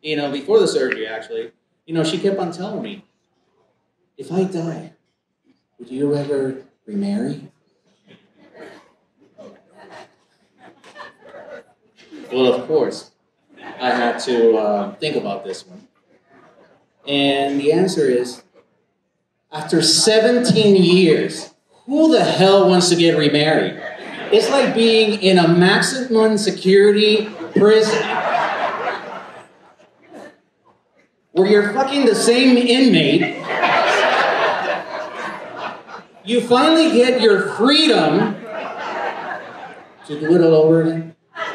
before the surgery, actually, she kept on telling me, if I die, would you ever remarry? Well, of course, I had to think about this one. And the answer is, after 17 years, who the hell wants to get remarried? It's like being in a maximum security prison where you're fucking the same inmate. You finally get your freedom to do it all over again.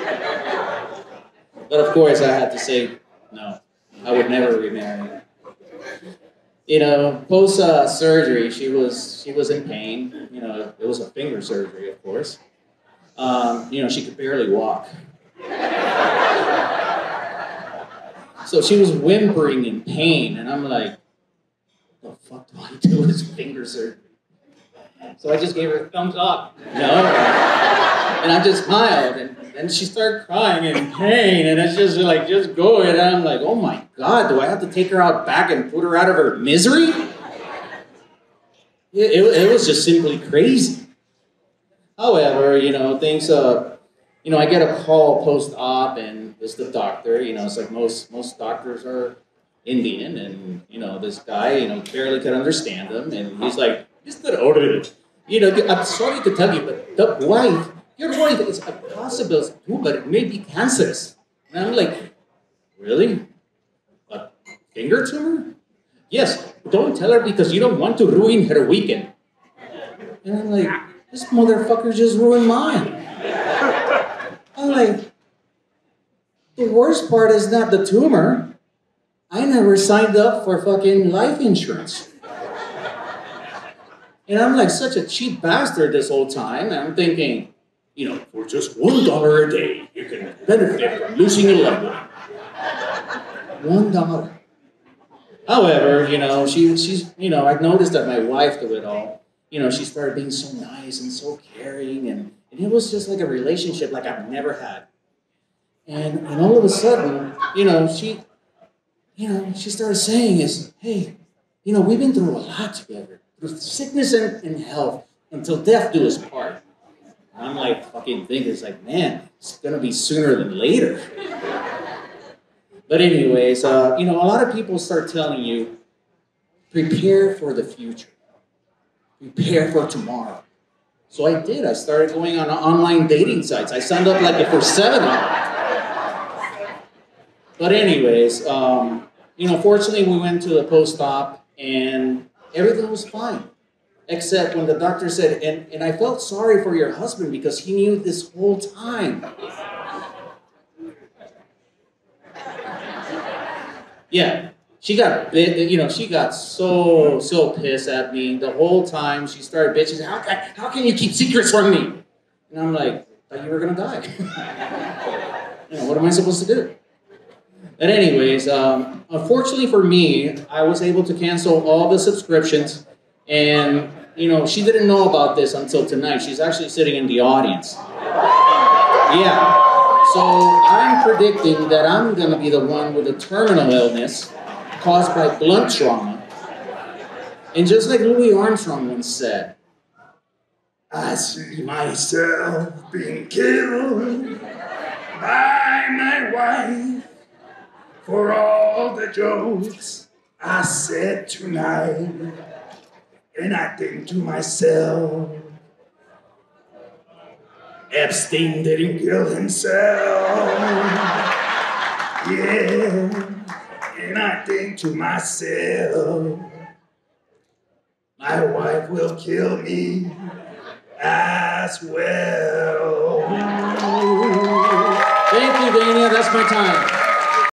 But of course, I had to say, no, I would never remarry. Post surgery, she was in pain. It was a finger surgery, of course. She could barely walk. So she was whimpering in pain, and I'm like, what the fuck do I do with this finger surgery? So I just gave her a thumbs up, And I just smiled, and she started crying in pain, and it's just like, just go. And I'm like, oh my God, do I have to take her out back and put her out of her misery? It was just simply crazy. However, things, I get a call post-op, and it's the doctor. It's like most doctors are Indian, and, this guy, barely could understand him, and he's like, Mr. Orid, I'm sorry to tell you, but your wife is a possible tumor, it may be cancerous. And I'm like, really? A finger tumor? Yes, don't tell her because you don't want to ruin her weekend. And I'm like, this motherfucker just ruined mine. I'm like, the worst part is not the tumor. I never signed up for fucking life insurance. And I'm like such a cheap bastard this whole time. And I'm thinking, for just $1 a day, you can benefit from losing a loved one. $1. However, she's I've noticed that my wife through it all, she started being so nice and so caring, and it was just like a relationship like I've never had. And all of a sudden, she started saying is, hey, we've been through a lot together. Through sickness and health, until death do us part. And I'm like fucking thinking, it's like, man, it's gonna be sooner than later. But anyways, a lot of people start telling you, prepare for the future. Prepare for tomorrow. So I did. I started going on online dating sites. I signed up for 7 of them. But anyways, fortunately we went to the post-op, and everything was fine, except when the doctor said, and I felt sorry for your husband because he knew this whole time. Yeah, she got she got so pissed at me the whole time. She started bitching, how can you keep secrets from me? And I'm like, I thought you were gonna die. What am I supposed to do? But anyways, unfortunately for me, I was able to cancel all the subscriptions, and, she didn't know about this until tonight. She's actually sitting in the audience. Yeah. So I'm predicting that I'm going to be the one with a terminal illness caused by blunt trauma. And just like Louis Armstrong once said, I see myself being killed by my wife. For all the jokes I said tonight, and I think to myself, Epstein didn't kill himself. Yeah, and I think to myself, my wife will kill me as well. Thank you, Dania. That's my time.